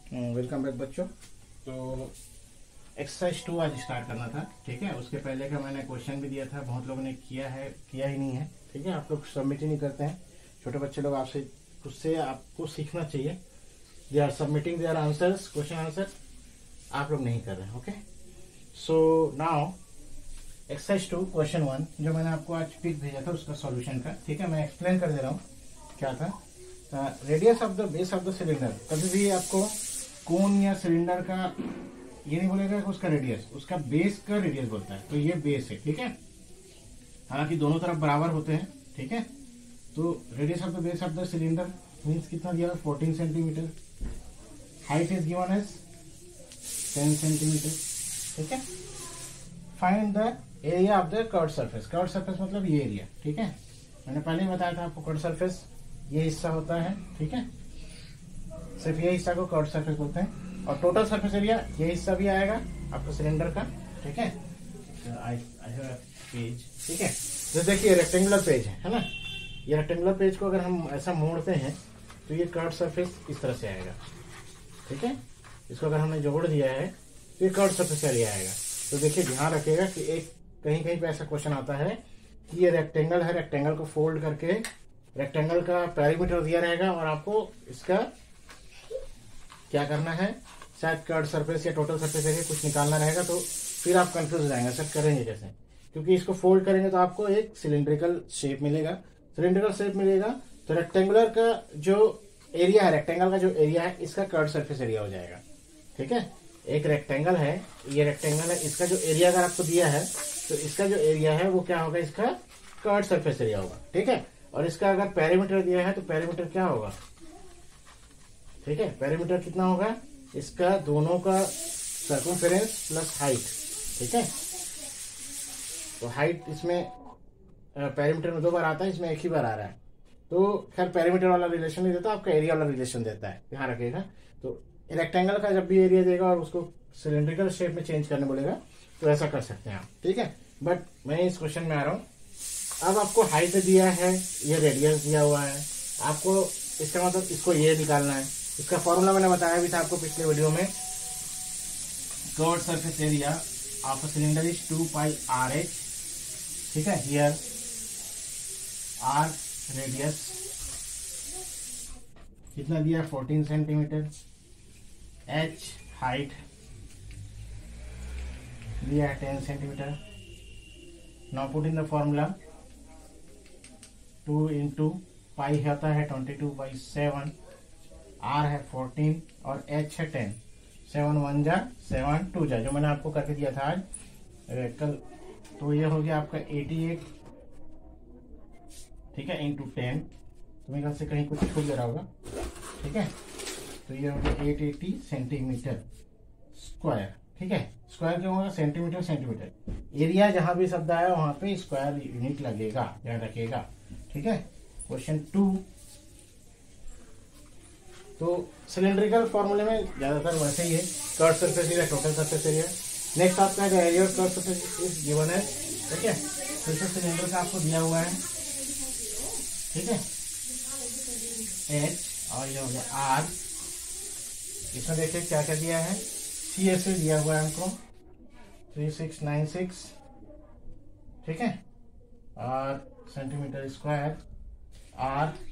Welcome back बच्चों। तो exercise 2 आज स्टार्ट करना था, ठीक है। उसके पहले का मैंने क्वेश्चन भी दिया था, बहुत लोगों ने किया ही नहीं है, ठीक है। आप लोग सबमिट ही नहीं करते हैं, छोटे बच्चे लोग। आपसे उससे आपको सीखना चाहिए। They are submitting their answers, question answer आप लोग नहीं कर रहे हैं। Okay, so now exercise 2 question 1 जो मैंने आपको आज पिक भेजा था उसका सॉल्यूशन का, ठीक है। मैं एक्सप्लेन कर दे रहा हूँ क्या था। Radius of the base of the cylinder. कभी भी आपको कोन या सिलेंडर का ये नहीं बोलेगा कि उसका रेडियस, उसका बेस का रेडियस बोलता है। तो ये बेस है, ठीक है। हालांकि दोनों तरफ बराबर होते हैं, ठीक है। तो radius of the base of the cylinder means कितना दिया, 14 centimetre. Height is given as 10 centimetre, ठीक है। Find the area of the curved surface. Curved surface मतलब ये एरिया, ठीक है। मैंने पहले ही बताया था आपको, कर्व्ड सरफेस ये हिस्सा होता है, ठीक है। सिर्फ ये हिस्सा को कर्व्ड सरफेस बोलते हैं। और टोटल सरफेस एरिया ये हिस्सा भी आएगा आपका सिलेंडर का, ठीक है। पेज, ठीक है। तो देखिए रेक्टेंगुलर पेज है ना। ये रेक्टेंगुलर पेज को अगर हम ऐसा मोड़ते हैं तो ये कर्व्ड सरफेस इस तरह से आएगा, ठीक है। इसको अगर हमने जोड़ दिया है तो ये कर्व्ड सरफेस एरिया आएगा। तो देखिए ध्यान रखिएगा कि एक कहीं कहीं पे ऐसा क्वेश्चन आता है कि ये रेक्टेंगल है, रेक्टेंगल को फोल्ड करके रेक्टेंगल का पेरीमीटर दिया रहेगा और आपको इसका क्या करना है, शायद कर्व्ड सरफेस या टोटल सरफेस एरिया कुछ निकालना रहेगा। तो फिर आप कंफ्यूज हो जाएंगे सर करेंगे कैसे, क्योंकि इसको फोल्ड करेंगे तो आपको एक सिलेंड्रिकल शेप मिलेगा। सिलेंड्रिकल शेप मिलेगा तो रेक्टेंगुलर का जो एरिया है, रेक्टेंगल का जो एरिया है, इसका कर्व्ड सरफेस एरिया हो जाएगा, ठीक है। एक रेक्टेंगल है, ये रेक्टेंगल है, इसका जो एरिया अगर आपको दिया है तो इसका जो एरिया है वो क्या होगा, इसका कर्व्ड सरफेस एरिया होगा, ठीक है। और इसका अगर पेरीमीटर दिया है तो पेरीमीटर क्या होगा, ठीक है। पेरीमीटर कितना होगा, इसका दोनों का सर्कमफेरेंस प्लस हाइट, ठीक है। तो हाइट इसमें पेरीमीटर में 2 बार आता है, इसमें एक ही बार आ रहा है। तो खैर पेरीमीटर वाला रिलेशन नहीं देता, आपका एरिया वाला रिलेशन देता है, ध्यान रखिएगा। तो रेक्टेंगल का जब भी एरिया देगा और उसको सिलेंड्रिकल शेप में चेंज करने बोलेगा तो ऐसा कर सकते हैं आप, ठीक है। बट मैं इस क्वेश्चन में आ रहा हूँ। अब आपको हाइट दिया है, ये रेडियस दिया हुआ है, आपको इसका मतलब इसको ये निकालना है। इसका फॉर्मूला मैंने बताया भी था आपको पिछले वीडियो में। Curved surface area of a cylinder is 2 pi RH, ठीक है। हियर R रेडियस कितना दिया, 14 सेंटीमीटर। H हाइट दिया है 10 centimetre. Now put in the formula, 2 into pi होता है 22/7, R है 14 और H है 10। 7 1 जा 7 2 जा, जो मैंने आपको करके दिया था आज कल। तो ये हो गया आपका 88, ठीक है, इंटू 10। तो मेरे ख्याल से कहीं कुछ छूट दे रहा होगा, ठीक है। तो ये हो गया 880 सेंटीमीटर स्क्वायर, ठीक है। स्क्वायर क्यों होगा, सेंटीमीटर सेंटीमीटर। एरिया जहां भी शब्द आया वहां पे स्क्वायर यूनिट लगेगा, ध्यान रखिएगा, ठीक है। क्वेश्चन 2, तो सिलेंड्रिकल फॉर्मूले में ज्यादातर वैसे ही है, curved surface area, total surface area. Next आपका area of curved surface is given है, ठीक है। फिर से सिलेंडर का आपको दिया हुआ है, ठीक है, H और ये हो गया R। इसमें देखिए क्या क्या दिया है, CSA दिया हुआ है हमको 3696, ठीक है। और सेंटीमीटर स्क्वायर, R